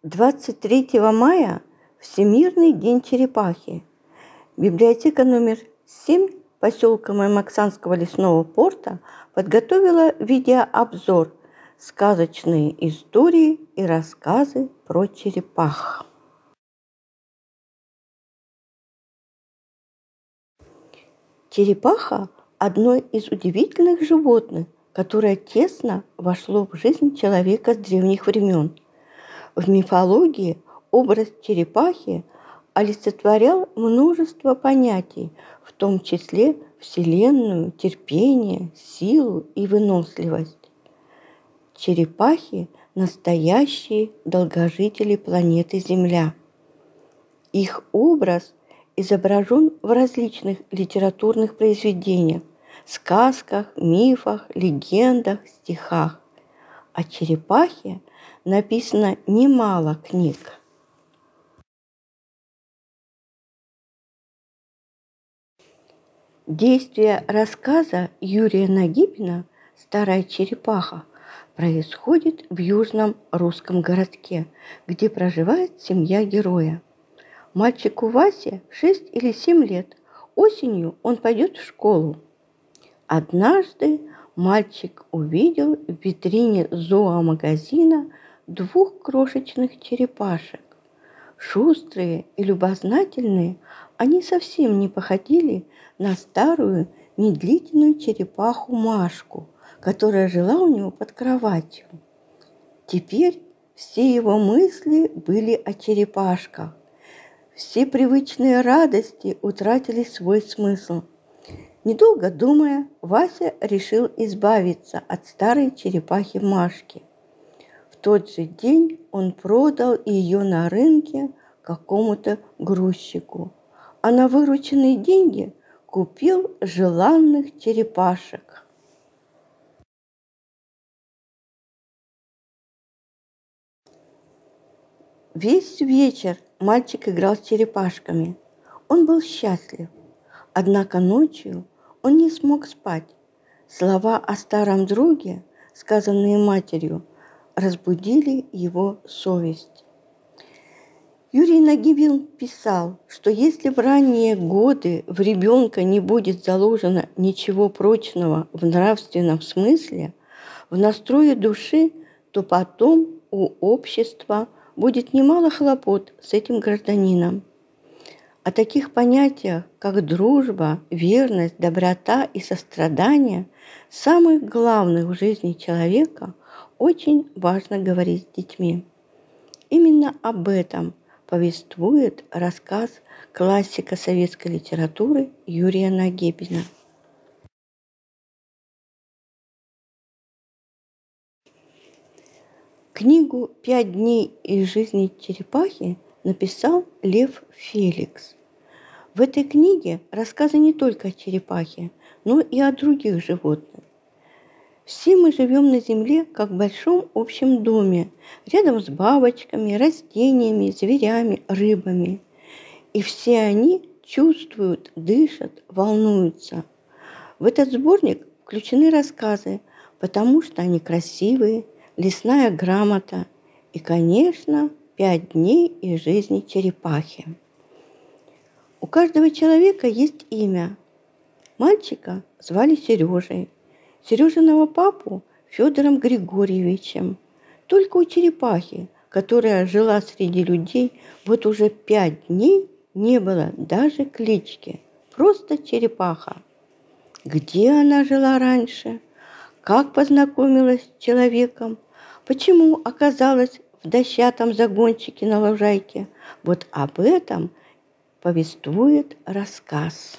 23 мая – Всемирный день черепахи. Библиотека номер 7 поселка Маймаксанского лесного порта подготовила видеообзор «Сказочные истории и рассказы про черепах». Черепаха – одно из удивительных животных, которое тесно вошло в жизнь человека с древних времен. В мифологии образ черепахи олицетворял множество понятий, в том числе вселенную, терпение, силу и выносливость. Черепахи – настоящие долгожители планеты Земля. Их образ изображен в различных литературных произведениях, сказках, мифах, легендах, стихах. О черепахе написано немало книг. Действие рассказа Юрия Нагибина «Старая черепаха» происходит в южном русском городке, где проживает семья героя. Мальчику Васе 6 или 7 лет. Осенью он пойдет в школу. Однажды мальчик увидел в витрине зоомагазина 2 крошечных черепашек. Шустрые и любознательные, они совсем не походили на старую медлительную черепаху Машку, которая жила у него под кроватью. Теперь все его мысли были о черепашках. Все привычные радости утратили свой смысл. Недолго думая, Вася решил избавиться от старой черепахи Машки. В тот же день он продал ее на рынке какому-то грузчику, а на вырученные деньги купил желанных черепашек. Весь вечер мальчик играл с черепашками. Он был счастлив. Однако ночью он не смог спать. Слова о старом друге, сказанные матерью, разбудили его совесть. Юрий Нагибин писал, что если в ранние годы в ребенка не будет заложено ничего прочного в нравственном смысле, в настрое души, то потом у общества будет немало хлопот с этим гражданином. О таких понятиях, как дружба, верность, доброта и сострадание, самых главных в жизни человека, очень важно говорить с детьми. Именно об этом повествует рассказ классика советской литературы Юрия Нагибина. Книгу «5 дней из жизни черепахи» написал Лев Феликс. В этой книге рассказы не только о черепахе, но и о других животных. Все мы живем на Земле, как в большом общем доме, рядом с бабочками, растениями, зверями, рыбами. И все они чувствуют, дышат, волнуются. В этот сборник включены рассказы, потому что они красивые, лесная грамота и, конечно, 5 дней из жизни черепахи. У каждого человека есть имя. Мальчика звали Сережей, Сережиного папу Федором Григорьевичем. Только у черепахи, которая жила среди людей, вот уже 5 дней не было даже клички, просто черепаха. Где она жила раньше? Как познакомилась с человеком? Почему оказалась в дощатом загончике на лужайке? Вот об этом повествует рассказ.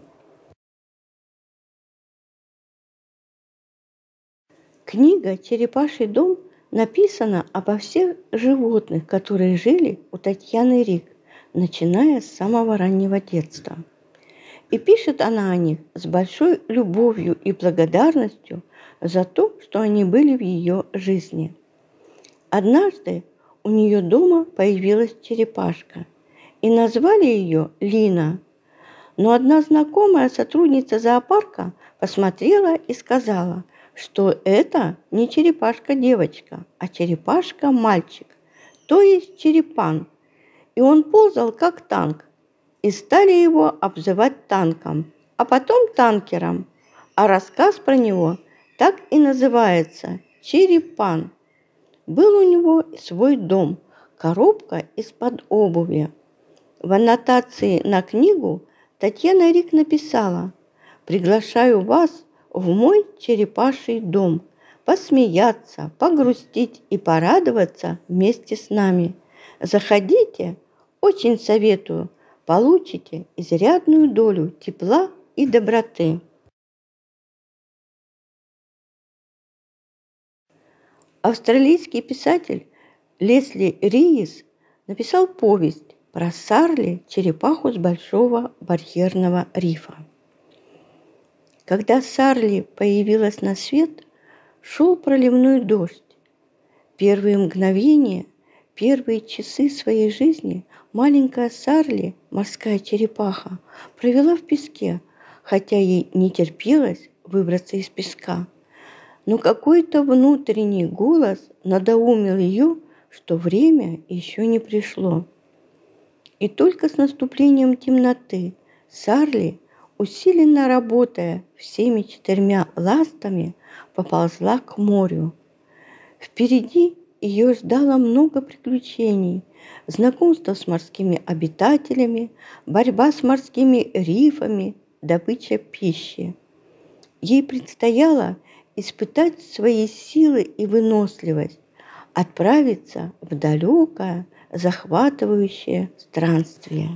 Книга «Черепаший дом» написана обо всех животных, которые жили у Татьяны Рик, начиная с самого раннего детства. И пишет она о них с большой любовью и благодарностью за то, что они были в ее жизни. Однажды у нее дома появилась черепашка, и назвали ее Лина. Но одна знакомая сотрудница зоопарка посмотрела и сказала, что это не черепашка-девочка, а черепашка-мальчик. то есть черепан, и он ползал как танк, и стали его обзывать танком, а потом танкером, а рассказ про него так и называется «Черепан». Был у него свой дом, коробка из-под обуви. В аннотации на книгу Татьяна Рик написала: «Приглашаю вас в мой черепаший дом, посмеяться, погрустить и порадоваться вместе с нами. Заходите, очень советую, получите изрядную долю тепла и доброты». Австралийский писатель Лесли Риис написал повесть про Сарли, черепаху с Большого барьерного рифа. Когда Сарли появилась на свет, шел проливной дождь. Первые мгновения, первые часы своей жизни маленькая Сарли, морская черепаха, провела в песке, хотя ей не терпелось выбраться из песка. Но какой-то внутренний голос надоумил ее, что время еще не пришло. И только с наступлением темноты Сарли, усиленно работая всеми 4 ластами, поползла к морю. Впереди ее ждало много приключений, знакомство с морскими обитателями, борьба с морскими рифами, добыча пищи. Ей предстояло испытать свои силы и выносливость, отправиться в далекое, захватывающее странствие.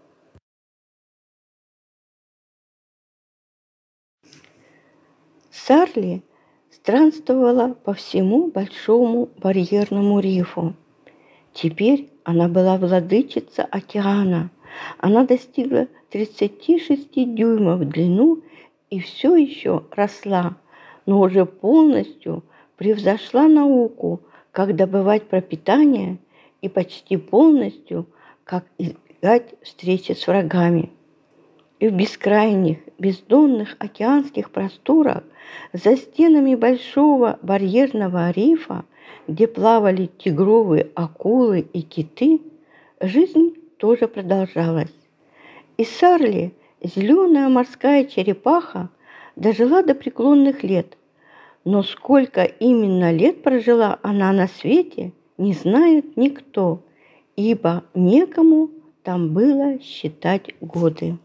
Сарли странствовала по всему Большому барьерному рифу. Теперь она была владычица океана. Она достигла 36 дюймов в длину и все еще росла, но уже полностью превзошла науку, как добывать пропитание, и почти полностью, как избегать встречи с врагами. И в бескрайних, бездонных океанских просторах, за стенами Большого барьерного рифа, где плавали тигровые акулы и киты, жизнь тоже продолжалась. И Сарли, зеленая морская черепаха, дожила до преклонных лет. Но сколько именно лет прожила она на свете, не знает никто, ибо некому там было считать годы.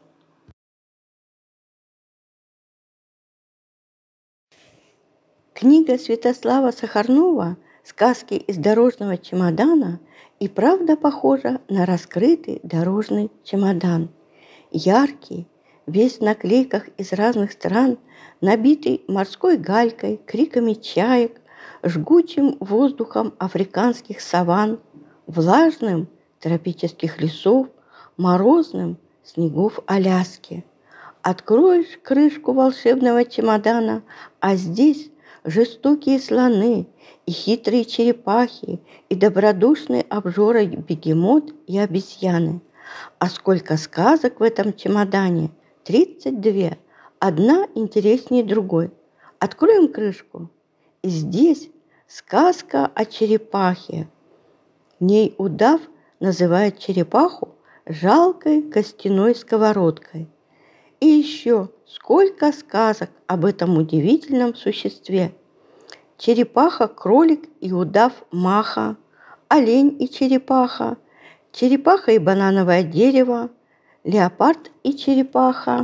Книга Святослава Сахарнова «Сказки из дорожного чемодана» и правда похожа на раскрытый дорожный чемодан. Яркий, весь в наклейках из разных стран, набитый морской галькой, криками чаек, жгучим воздухом африканских саванн, влажным тропических лесов, морозным снегов Аляски. Откроешь крышку волшебного чемодана, а здесь жестокие слоны и хитрые черепахи, и добродушные обжоры бегемот и обезьяны. А сколько сказок в этом чемодане? 32. Одна интереснее другой. Откроем крышку. И здесь сказка о черепахе. В ней удав называет черепаху жалкой костяной сковородкой. И еще сколько сказок об этом удивительном существе. Черепаха, кролик и удав Маха, олень и черепаха, черепаха и банановое дерево, леопард и черепаха.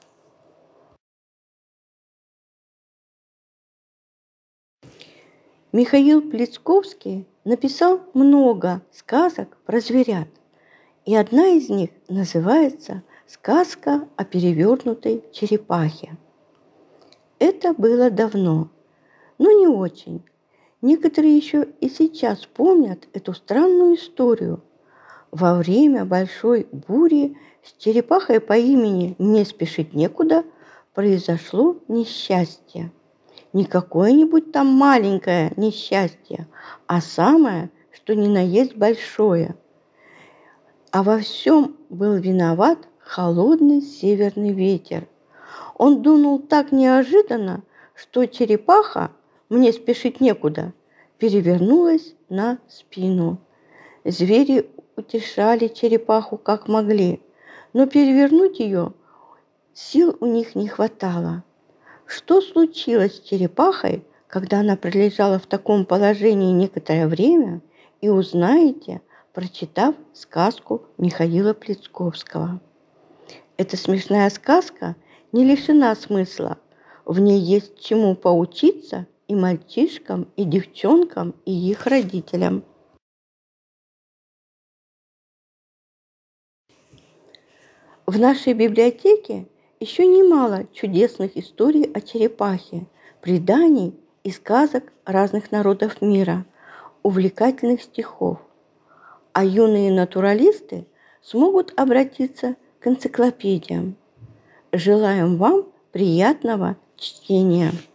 Михаил Плесковский написал много сказок про зверят, и одна из них называется «Сказка о перевернутой черепахе». Это было давно, но не очень. Некоторые еще и сейчас помнят эту странную историю. Во время большой бури с черепахой по имени «Мне спешить некуда» произошло несчастье. Не какое-нибудь там маленькое несчастье, а самое, что ни на есть большое. А во всем был виноват холодный северный ветер. Он дунул так неожиданно, что черепаха, мне спешить некуда, перевернулась на спину. Звери утешали черепаху как могли, но перевернуть ее сил у них не хватало. Что случилось с черепахой, когда она пролежала в таком положении некоторое время, и узнаете, прочитав сказку Михаила Плесковского. Эта смешная сказка не лишена смысла. В ней есть чему поучиться и мальчишкам, и девчонкам, и их родителям. В нашей библиотеке еще немало чудесных историй о черепахе, преданий и сказок разных народов мира, увлекательных стихов. А юные натуралисты смогут обратиться к энциклопедиям. Желаем вам приятного чтения!